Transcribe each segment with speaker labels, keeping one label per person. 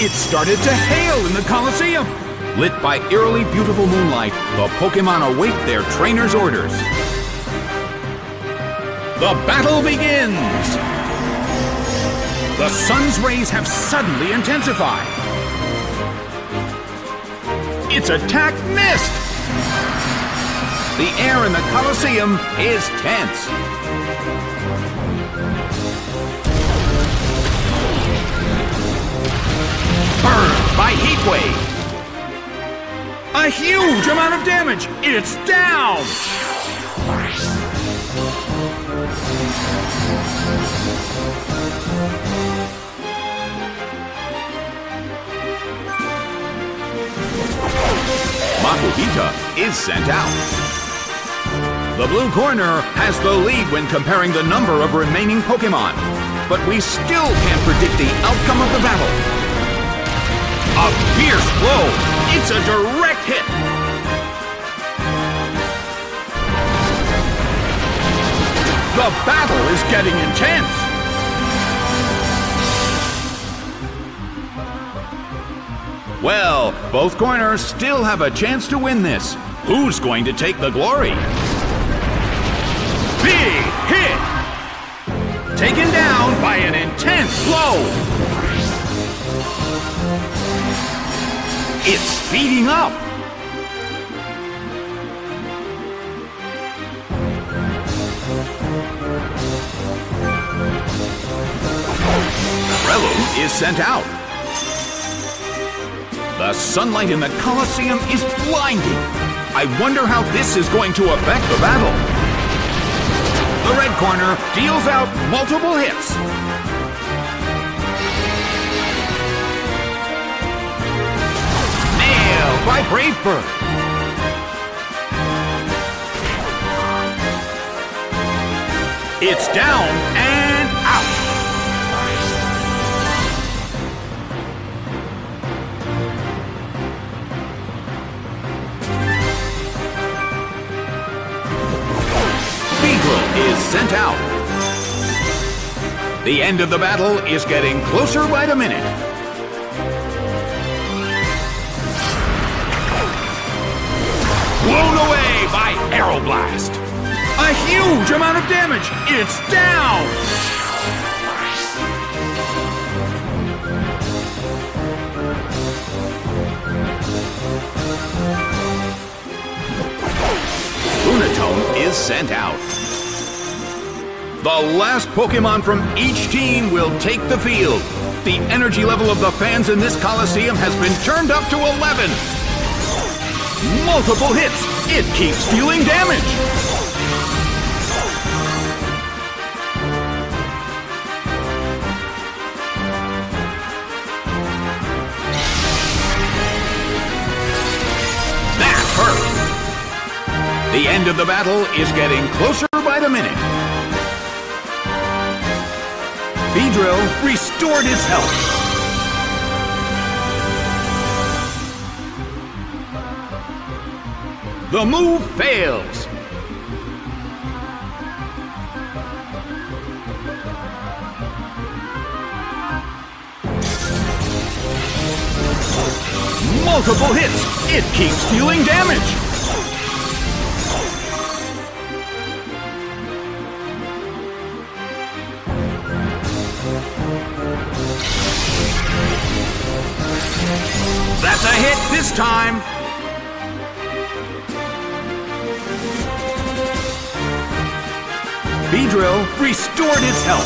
Speaker 1: It started to hail in the Colosseum. Lit by eerily beautiful moonlight, the Pokémon await their trainer's orders. The battle begins! The sun's rays have suddenly intensified. Its attack missed! The air in the Colosseum is tense. Burned by heat wave. A huge amount of damage! It's down! Makuhita is sent out. The blue corner has the lead when comparing the number of remaining Pokémon, but we still can't predict the outcome of the battle. A fierce blow! It's a direct hit! The battle is getting intense! Well, both corners still have a chance to win this. Who's going to take the glory? Big hit! Taken down by an intense blow! It's speeding up! Relum is sent out. The sunlight in the Colosseum is blinding. I wonder how this is going to affect the battle. The red corner deals out multiple hits. Nailed by Brave Bird. It's down and out. Is sent out. The end of the battle is getting closer by the minute. Blown away by Aeroblast. A huge amount of damage. It's down. Lunatone is sent out. The last Pokémon from each team will take the field. The energy level of the fans in this Colosseum has been turned up to 11. Multiple hits. It keeps dealing damage. That hurt. The end of the battle is getting closer by the minute. Beedrill restored his health. The move fails. Multiple hits. It keeps dealing damage. That's a hit this time! Beedrill restored his health.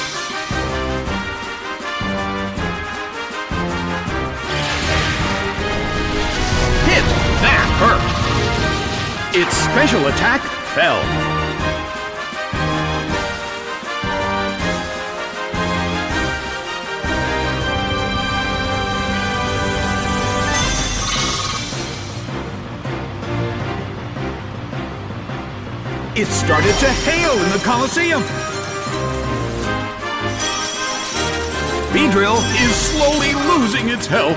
Speaker 1: Hit! That hurt! Its special attack fell. It started to hail in the Colosseum. Beedrill is slowly losing its health.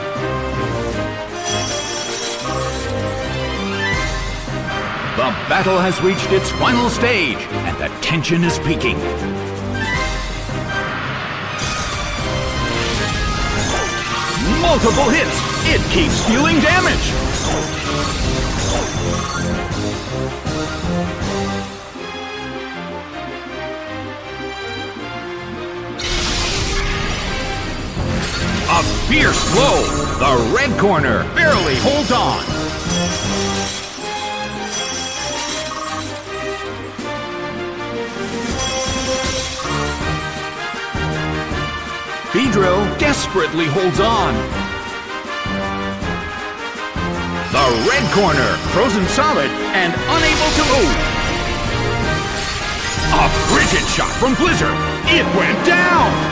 Speaker 1: The battle has reached its final stage, and the tension is peaking. Multiple hits. It keeps dealing damage. A fierce blow. The red corner barely holds on. Beedrill desperately holds on. The red corner, frozen solid and unable to move. A frigid shot from Blizzard. It went down.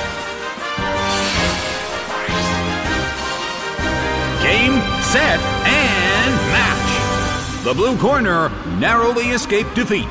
Speaker 1: Game, set, and match. The blue corner narrowly escaped defeat.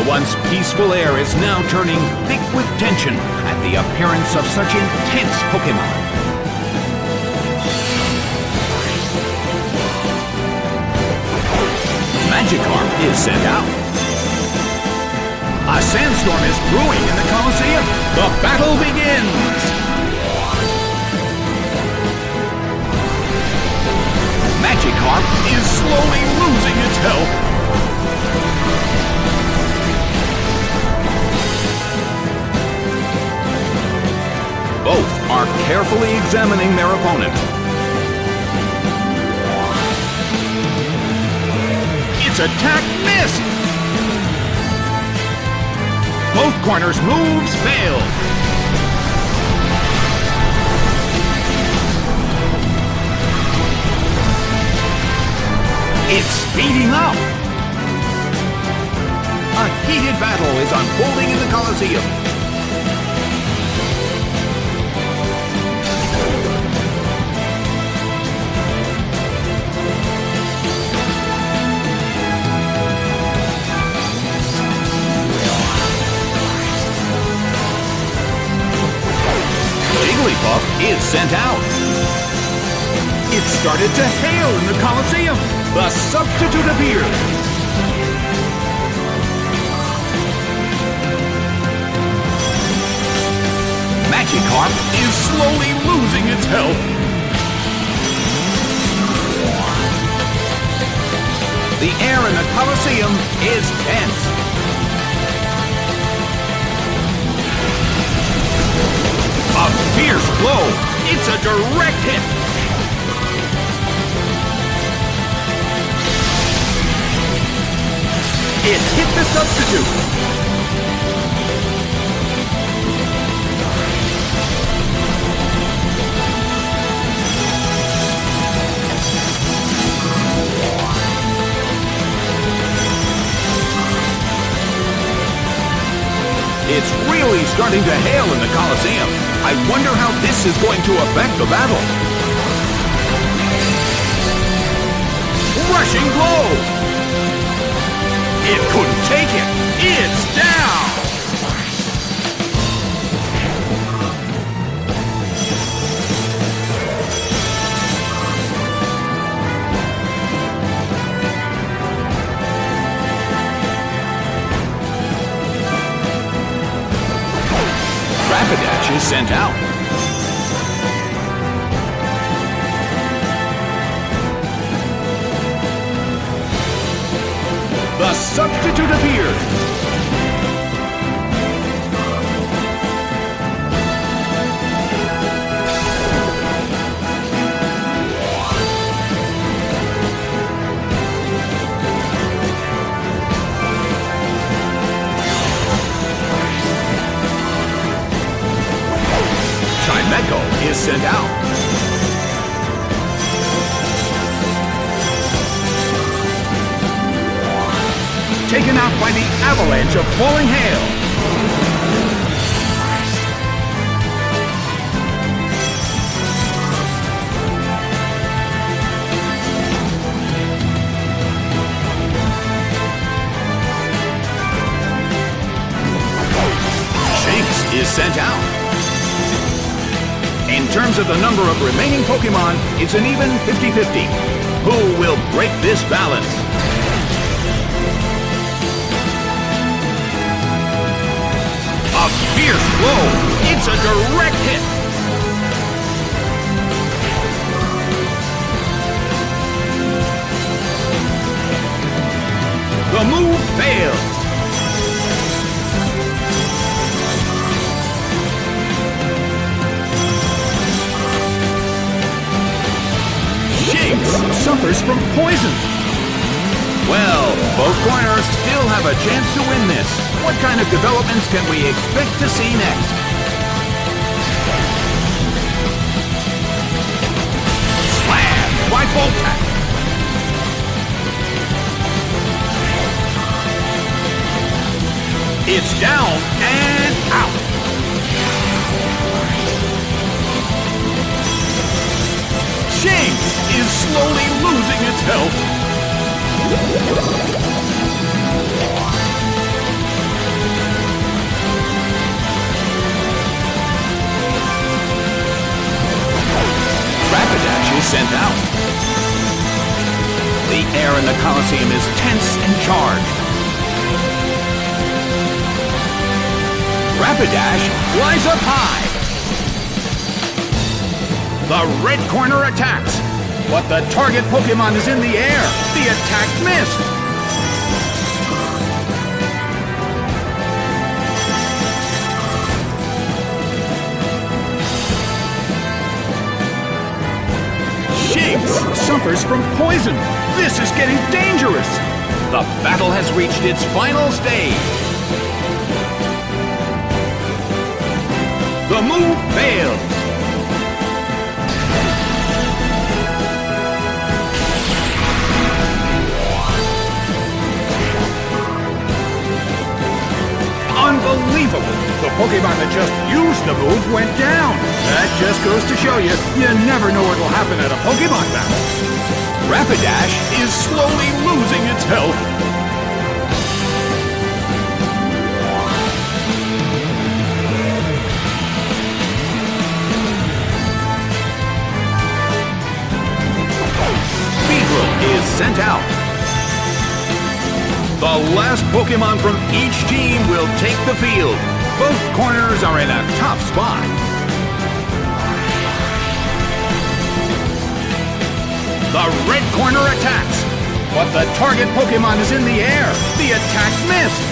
Speaker 1: once peaceful air is now turning thick with tension at the appearance of such intense Pokémon. Magikarp is sent out. A sandstorm is brewing in the Colosseum. The battle begins! Magikarp is slowly losing its health. Both are carefully examining their opponent. Its attack missed! Both corners' moves failed. It's speeding up! A heated battle is unfolding in the Colosseum. Jigglypuff is sent out. It started to hail in the Colosseum. The substitute appears. Magikarp is slowly losing its health. The air in the Colosseum is tense. A fierce blow. It's a direct hit. It hit the substitute. It's really starting to hail in the Colosseum. I wonder how this is going to affect the battle. Rushing blow! It couldn't take it! It's down! Rapidash is sent out. The substitute appears. Ameriego is sent out. Taken out by the avalanche of falling hail. Shinx is sent out. In terms of the number of remaining Pokémon, it's an even 50-50. Who will break this balance? A fierce blow! It's a direct hit! The move fails! Shinx suffers from poison! Well, both corners still have a chance to win this. What kind of developments can we expect to see next? Slam by Voltac! It's down and out! Shinx is slowly losing its health. in the Coliseum is tense and charged. Rapidash flies up high. The red corner attacks, but the target Pokémon is in the air. The attack missed. Shinx suffers from poison. This is getting dangerous. The battle has reached its final stage. The move fails. Unbelievable! The Pokémon that just used the move went down. That just goes to show you, you never know what will happen at a Pokémon battle. Rapidash is slowly losing its health. Is sent out. The last Pokémon from each team will take the field. Both corners are in a tough spot. The red corner attacks, but the target Pokémon is in the air. The attack missed.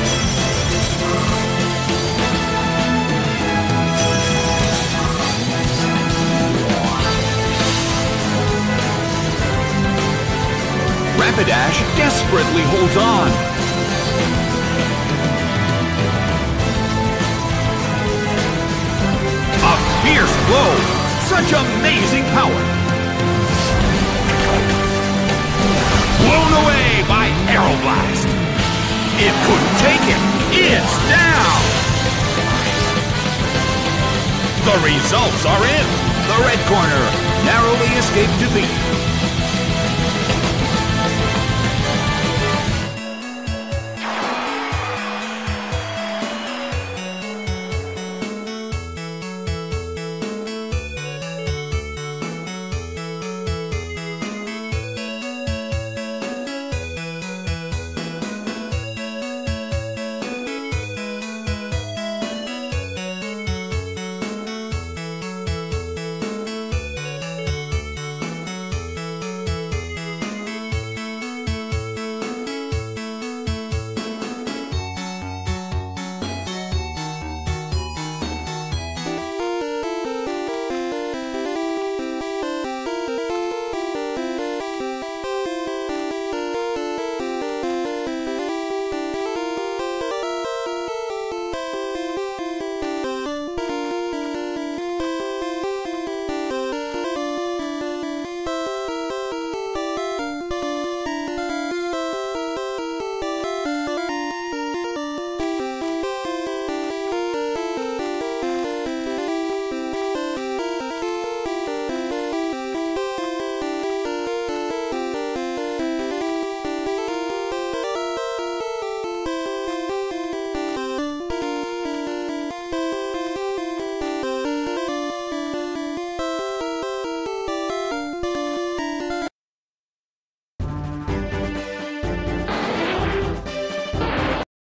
Speaker 1: Rapidash desperately holds on. A fierce blow! Such amazing power! Blown away by Aeroblast! It couldn't take it! It's down! The results are in! The red corner narrowly escaped defeat.